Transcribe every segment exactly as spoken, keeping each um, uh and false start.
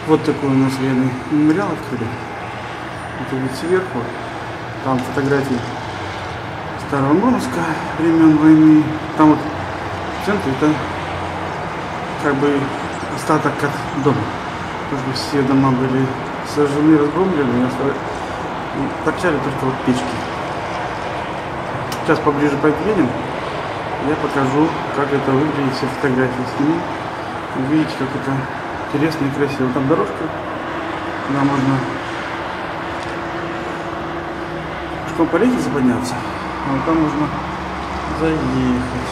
Вот такой у нас военный мемориал открыли. Это вид сверху. Там фотографии старого Мурманска времен войны. Там вот в центре это как бы остаток от дома. Потому что все дома были сожжены, разгромлены, и торчали только вот печки. Сейчас поближе подъедем, я покажу, как это выглядит, все фотографии сниму. Увидите, как это интересно и красиво. Там дорожка, куда можно пешком по лестнице подняться, а вот там можно заехать.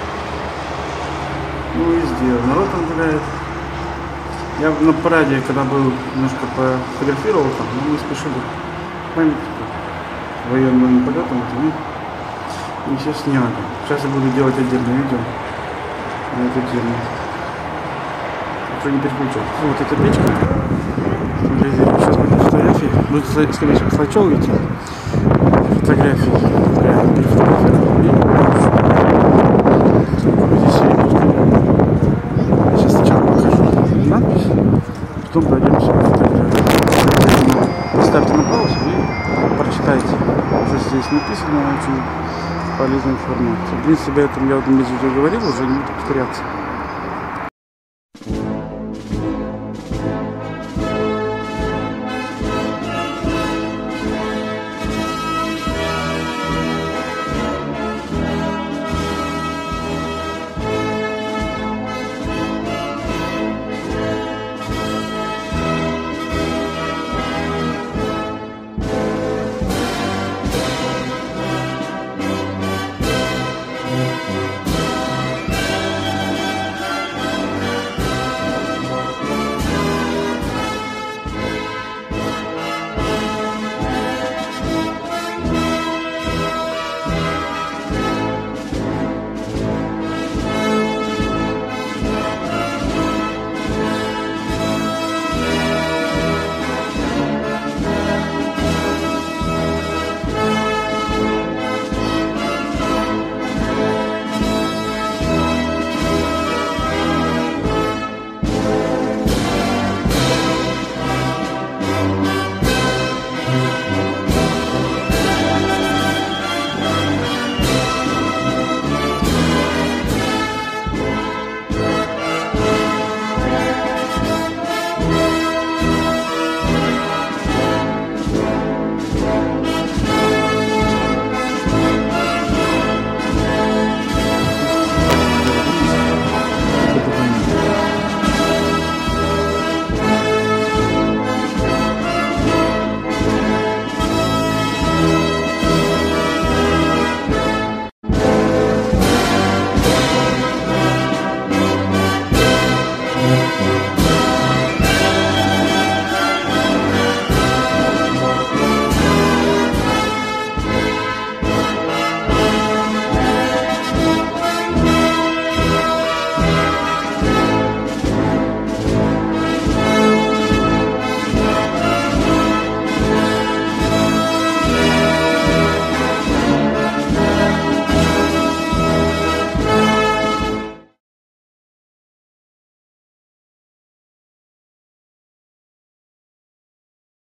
Ну и сделать. Народ там гуляет. Я на параде, когда был, немножко пофотографировал там, но мы спешили память военным полетом, вот, и все сняли. Сейчас я буду делать отдельное видео на эту тему. Только не переключать. Вот эта печка. Сейчас будет фотографии. Будет, скорее всего, слайд-шоу идти. Фотографии. Я перефотографировал. Здесь я сейчас сначала покажу надпись, потом пройдемся по фотографии. Поставьте на паузу и прочитайте. Уже здесь написано очень полезная информация. В принципе, об этом я в одном из видео говорил, уже не буду повторяться.